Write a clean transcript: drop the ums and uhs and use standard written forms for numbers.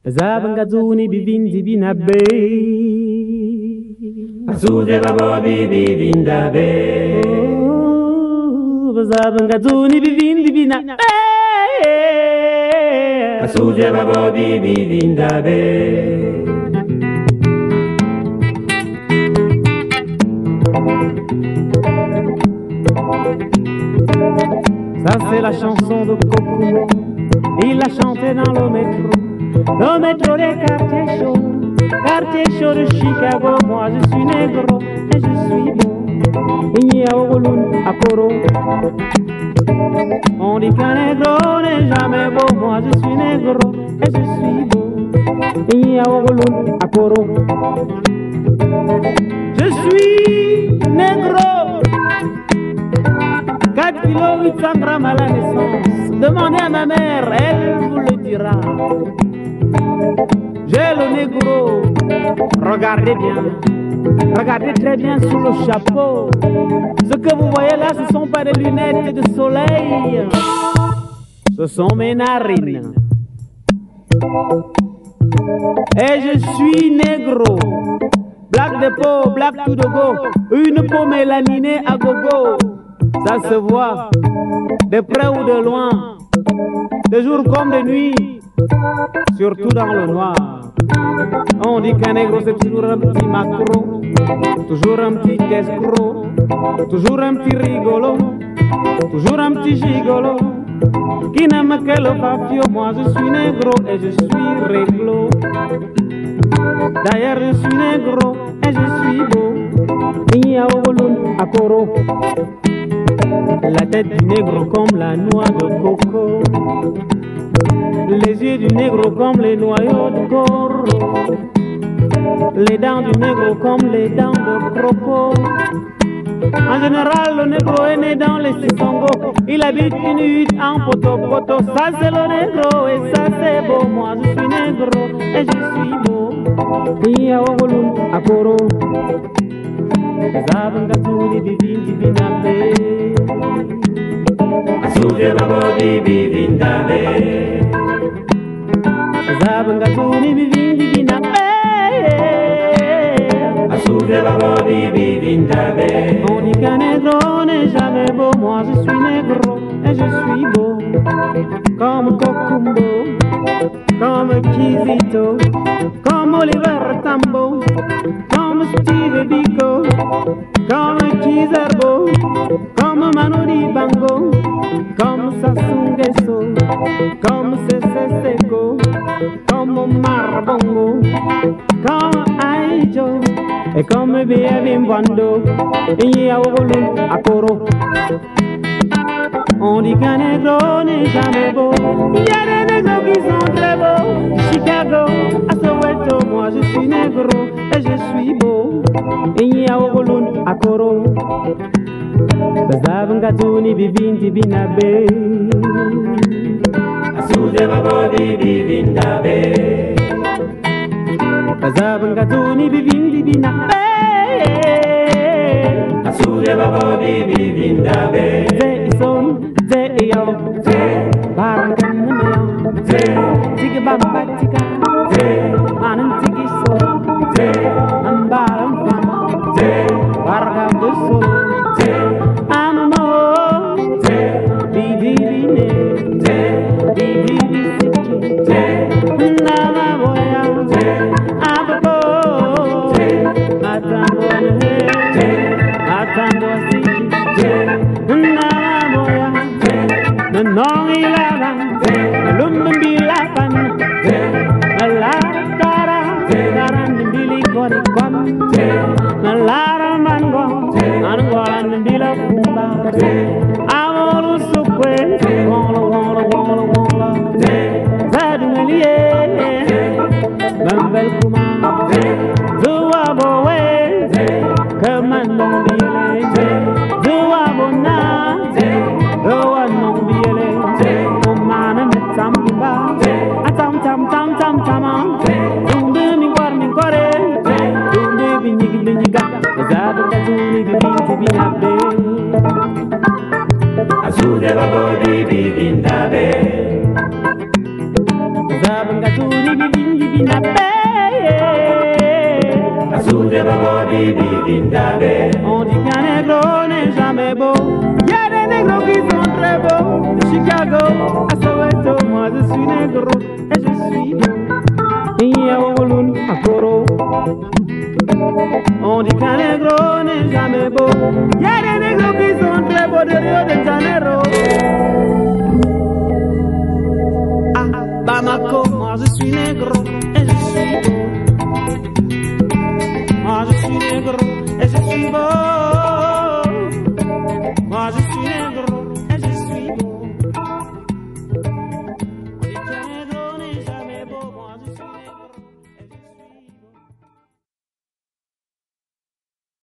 Zabangazuni bivindi binabe. Asuze babo bivinda be. Zabangazuni bivindi binabe. Asuze babo bivinda be. Ça c'est la chanson de Coco. Il l'a chantée dans le métro. Le métro des quartiers chauds de Chicago. Moi je suis négro et je suis beau. Il y a Ogoloun à Coro. On dit qu'un négro n'est jamais beau. Moi je suis négro et je suis beau. Il y a Ogoloun à Coro. Je suis négro. 4 kilos 800 grammes à la naissance. Demandez à ma mère, elle vous le dira. J'ai le négro. Regardez bien. Regardez très bien sous le chapeau. Ce que vous voyez là, ce sont pas des lunettes de soleil. Ce sont mes narines. Et je suis négro. Black de peau, black to the go. Une peau mélaninée à gogo. Ça se voit, de près ou de loin, de jour comme de nuit, surtout dans le noir. On dit qu'un négro c'est toujours un petit macro, toujours un petit escroc, toujours un petit rigolo, toujours un petit gigolo, qui n'aime que le papio. Moi je suis négro et je suis réglo. D'ailleurs je suis négro et je suis beau. Il y a Ogoloun à Coro. La tête du négro comme la noix de coco. Les yeux du négro comme les noyaux de coraux. Les dents du négro comme les dents de croco. En général, le négro est né dans les Sissongo. Il habite une hutte en poto-poto. Ça c'est le négro et ça c'est beau. Moi je suis négro et je suis beau. Il y a Ogoloun à Coro. Zabangazuni bivindi binabe. Asuze babo bivinda be. Zabangazuni bivindi binabe. Asuze babo bivinda be. On dit qu'un négro n'est jamais beau. Moi je suis négro et je suis beau. Comme Kokumbo, comme Kizito, comme Oliver Tambo, comme Steve Biko, comme Kizerbo, comme Manodi Bango, comme Sasungeso, comme Seseko, comme Marbongo, comme Aijo, et comme Bienvendo, et Yaoulou à Coro. On dit qu'un négro n'est jamais beau. Il y a des négros qui sont très beaux. Chicago, à Soweto, moi je suis négro et je suis beau. Il y a Ogoloun à Coro. Bazavangazuni bivindi binabe. Asuze babo bivinda be. Bazavangazuni bivindi binabe. Asuze babo bivinda be. Yo, Baranganameo, Tiggy Bamba Tika, Manan Tiki So, Nambaram Pama, Barga de So, Anamo, Bidine, Bidini Siki, Nana Boya, Ababo, Matando Matando Siki, Nana Boya. Non il avan, lumbilapan, la cara, caran bilicori con, la mango, angolan bilapumba, amor suque, wola, zadumelie, mambel kuma, zuabowe, kamandon bile, zuabona, zuanon bile. Samba, atam tam tam tam tam, dumbe mi guare, dumbe binigi, zadu kazuni bibinti binabe. Dabangazuni bibi na paix. Asuje baba bibi vindabe. On dit qu'un négro n'est jamais beau. Y a des négros qui sont très beaux. De Chicago à Soweto, moi je suis négro et je suis beau. Y a Oloun à Koro. On dit qu'un négro n'est jamais beau. Y a des négros qui sont très beaux de Rio de Janeiro.